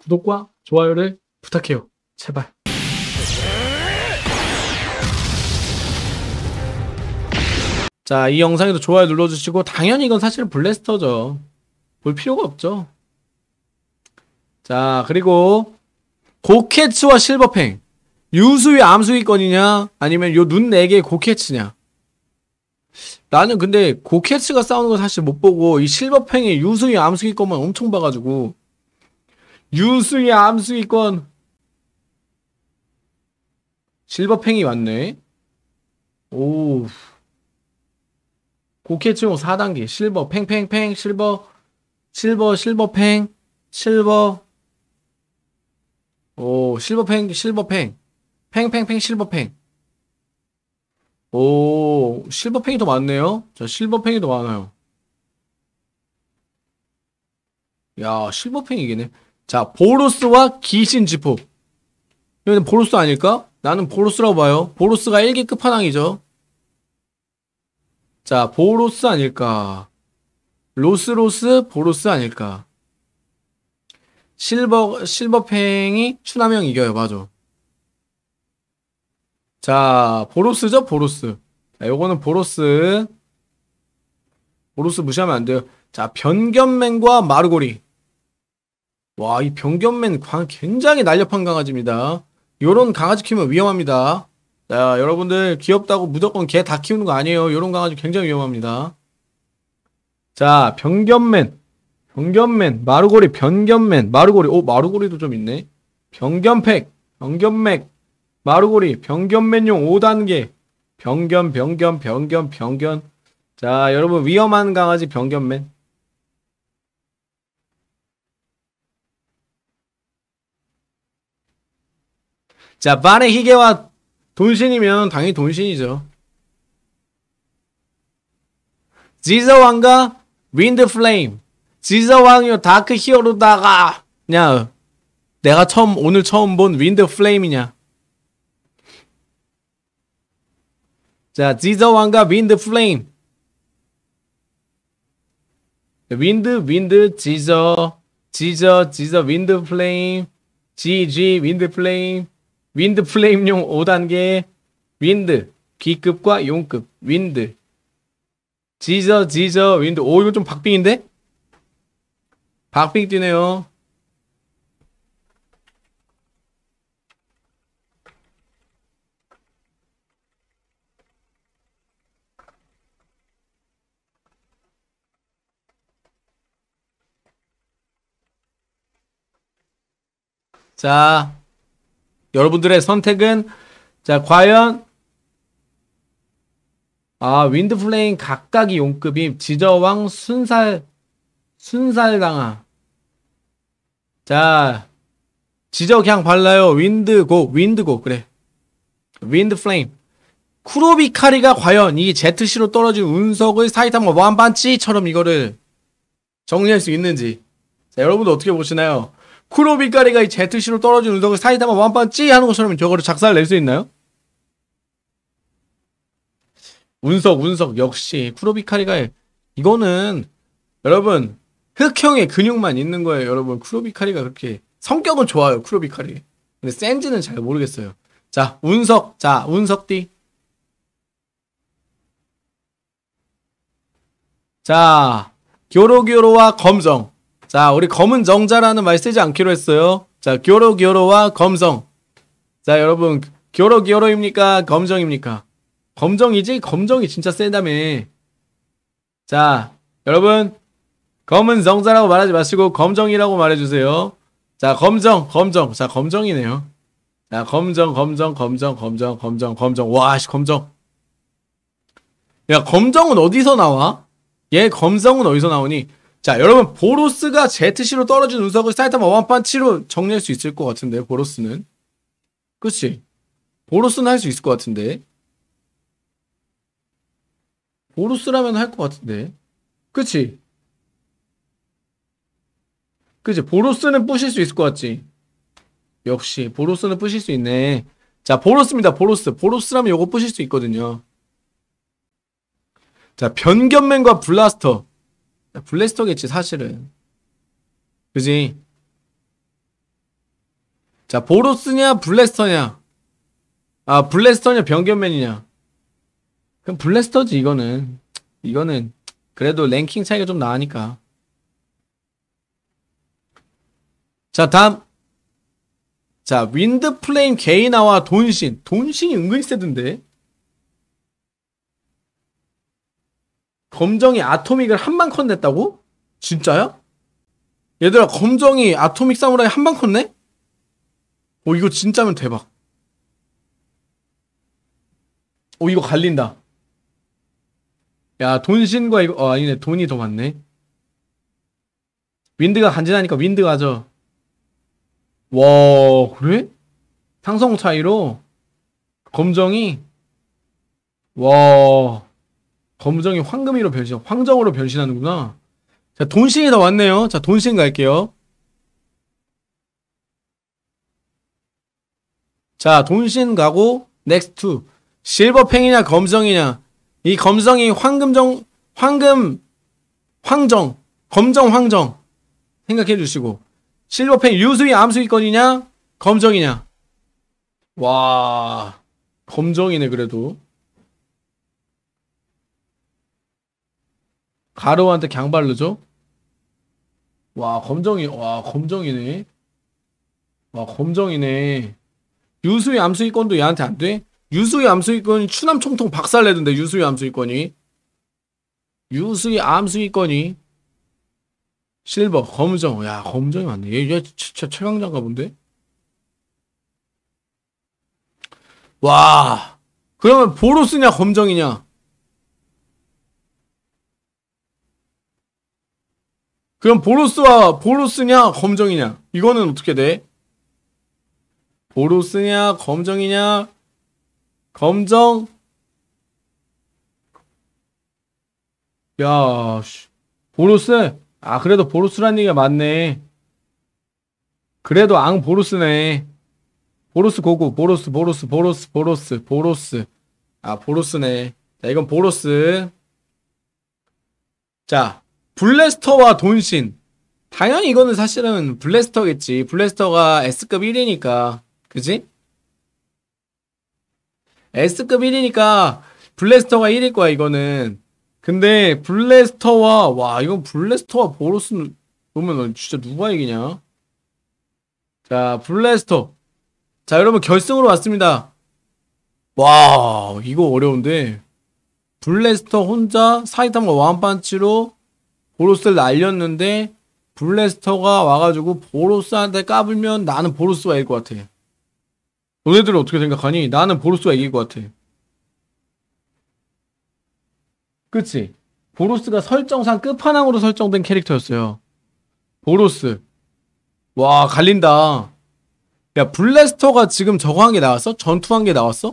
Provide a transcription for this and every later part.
구독과 좋아요를 부탁해요. 제발. 자, 이 영상에도 좋아요 눌러주시고, 당연히 이건 사실은 블래스터죠. 볼 필요가 없죠. 자, 그리고 고캐츠와 실버팽, 유수위 암수위권이냐 아니면 요 눈 4개의 고캐츠냐. 나는 근데 고캐츠가 싸우는 거 사실 못 보고 이 실버팽의 유수위 암수위권만 엄청 봐가지고, 유수위 암수위권 실버팽이 왔네. 오, 고캐츠용 4단계 실버 팽팽팽 실버팽 실버. 오, 실버팽 실버팽 팽팽팽 실버팽. 오, 실버팽이 더 많네요. 자, 실버팽이 더 많아요. 야, 실버팽이 이기네. 자, 보로스와 기신지포. 이거는 보로스 아닐까? 나는 보로스라고 봐요. 보로스가 1기 끝판왕이죠. 자, 보로스 아닐까? 로스 보로스 아닐까? 실버팽이 추남형 이겨요. 맞아. 자, 보로스죠, 보로스. 자, 요거는 보로스 무시하면 안 돼요. 자, 변견맨과 마르고리. 와, 이 변견맨 굉장히 날렵한 강아지입니다. 요런 강아지 키우면 위험합니다. 자, 여러분들 귀엽다고 무조건 개 다 키우는 거 아니에요. 요런 강아지 굉장히 위험합니다. 자, 변견맨, 마르고리, 변견맨, 마르고리. 오, 마르고리도 좀 있네. 변견팩, 변견맥, 마르고리, 변견맨용 5단계. 변견. 자, 여러분 위험한 강아지 변견맨. 자, 반의 희게와 돈신이면 당연히 돈신이죠. 지저왕과 윈드플레임. 지저왕이 다크 히어로다가 그냥 내가 오늘 처음 본 윈드플레임이냐. 자, 지저왕과 윈드플레임. 윈드 지저 윈드플레임. GG 윈드플레임. 윈드플레임용 5단계. 윈드 B급과 용급. 윈드 지저 윈드. 오, 이거 좀 박빙인데? 박빙 뛰네요. 자, 여러분들의 선택은, 자, 과연 윈드플레임 각각이 용급이 지저왕 순살당하. 자, 지저 그냥 발라요. 윈드고 그래. 윈드플레임. 쿠로비카리가 과연 이 ZC로 떨어진 운석을 사이타마 완반치처럼 이거를 정리할 수 있는지. 자, 여러분도 어떻게 보시나요? 쿠로비카리가 이 ZC로 떨어진 운석을 사이타마 완반치 하는 것처럼 저거를 작살을 낼 수 있나요? 운석 역시 쿠로비카리가. 이거는 여러분 흑형의 근육만 있는 거예요. 여러분 쿠로비카리가 그렇게 성격은 좋아요. 쿠로비카리. 근데 센지는 잘 모르겠어요. 자, 운석띠. 자, 교로와 검정. 자, 우리 검은 정자라는 말 쓰지 않기로 했어요. 자, 교로와 검정. 자, 여러분 교로입니까? 검정입니까? 검정이지? 검정이 진짜 세다며. 자, 여러분 검은 정자라고 말하지 마시고 검정이라고 말해주세요. 자, 검정. 자, 검정이네요. 자, 검정. 와, 씨, 검정. 야, 검정은 어디서 나와? 얘 검정은 어디서 나오니? 자, 여러분 보로스가 ZC로 떨어진 운석을 사이타마 완판치로 정리할 수 있을 것 같은데, 보로스는. 그치? 보로스는 할 수 있을 것 같은데. 보로스라면 할 것 같은데. 그치? 보로스는 부실 수 있을 것 같지? 역시 보로스는 부실 수 있네. 자, 보로스입니다. 보로스라면 요거 부실 수 있거든요. 자, 변견맨과 블라스터. 블래스터겠지 사실은. 그지? 자, 보로스냐, 블래스터냐. 아, 블래스터냐, 변견맨이냐. 그럼 블래스터지, 이거는. 이거는, 그래도 랭킹 차이가 좀 나으니까. 자, 다음. 자, 윈드 플레임 게이나와 돈신. 돈신이 은근히 세던데. 검정이 아토믹을 한방 컷 냈다고? 진짜야? 얘들아, 검정이 아토믹 사무라이 한방 컷 내? 오, 이거 진짜면 대박. 오, 이거 갈린다. 야, 돈신과 이거, 아니네. 돈이 더 많네. 윈드가 간지나니까 윈드 가져. 와, 그래? 상성 차이로? 검정이? 와, 검정이 황금이로 변신, 황정으로 변신하는구나. 자, 돈신이 더 많네요. 자, 돈신 갈게요. 자, 돈신 가고, 넥스트. 실버팽이냐, 검정이냐. 이 검정이 황정. 검정 황정. 생각해 주시고. 실버팽 유수위 암수위권이냐, 검정이냐. 와, 검정이네, 그래도. 가로한테 강발르죠? 와, 검정이네. 와, 검정이네. 유수위 암수위권도 얘한테 안 돼? 유수위 암수위권이 추남 총통 박살내던데, 유수위 암수위권이. 유수위 암수위권이. 실버, 검정. 야, 검정이 많네. 얘 진짜 최강자인가 본데? 와. 그러면 보로스냐, 검정이냐? 그럼 보로스냐, 검정이냐? 이거는 어떻게 돼? 보로스냐, 검정이냐? 검정? 야, 씨. 보로스? 아, 그래도 보로스란 얘기가 맞네. 그래도 앙 보로스네. 보로스 고고, 보로스. 아, 보로스네. 자, 이건 보로스. 자, 블래스터와 돈신. 당연히 이거는 사실은 블래스터겠지. 블래스터가 S급 1이니까. 그지? S급 1이니까 블래스터가 1일 거야, 이거는. 근데 와, 이건 블래스터와 보로스는 보면 진짜 누가 이기냐? 자, 블래스터. 자, 여러분 결승으로 왔습니다. 와, 이거 어려운데. 블래스터 혼자 사이타마 완판치로 보로스를 날렸는데 블래스터가 와가지고 보로스한테 까불면 나는 보로스가 이길 것 같아. 너네들은 어떻게 생각하니? 나는 보로스가 이길 것 같아. 그치? 보로스가 설정상 끝판왕으로 설정된 캐릭터였어요. 보로스. 와, 갈린다. 야, 블래스터가 지금 저거 한 게 나왔어? 전투한 게 나왔어?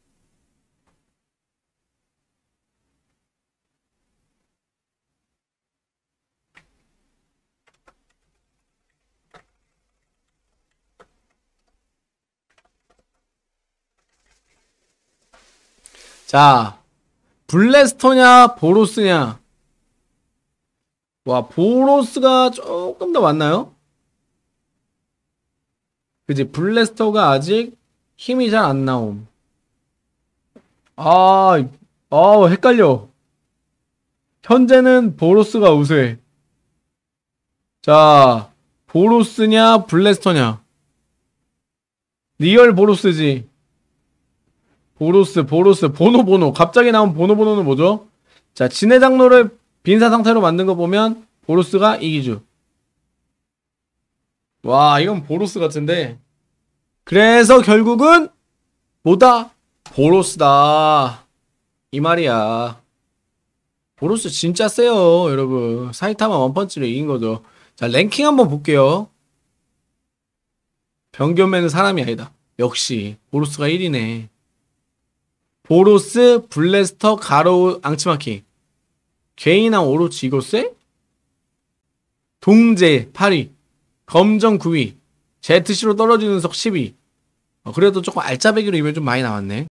자, 블래스터냐, 보로스냐? 와, 보로스가 조금 더 많나요? 그지? 블래스터가 아직 힘이 잘 안 나옴. 아, 헷갈려. 현재는 보로스가 우세해. 자, 보로스냐, 블래스터냐? 리얼 보로스지. 보로스. 보노. 갑자기 나온 보노는 뭐죠? 자, 진해 장로를 빈사 상태로 만든 거 보면 보로스가 이기죠. 와, 이건 보로스 같은데. 그래서 결국은 뭐다? 보로스다. 이 말이야. 보로스 진짜 세요, 여러분. 사이타마 원펀치로 이긴 거죠. 자, 랭킹 한번 볼게요. 변견맨은 사람이 아니다. 역시 보로스가 1위네. 보로스, 블래스터, 가로우, 앙치마키. 개인왕 오로치 이거 쎄? 동제 8위. 검정 9위. ZC로 떨어지는 석 10위. 그래도 조금 알짜배기로 이면 좀 많이 나왔네.